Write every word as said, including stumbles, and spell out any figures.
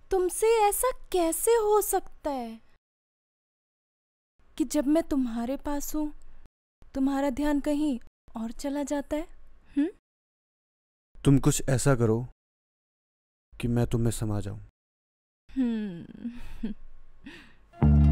तुमसे ऐसा कैसे हो सकता है कि जब मैं तुम्हारे पास हूं तुम्हारा ध्यान कहीं और चला जाता है? हुँ? तुम कुछ ऐसा करो कि मैं तुम्हें समा जाऊं। हम्म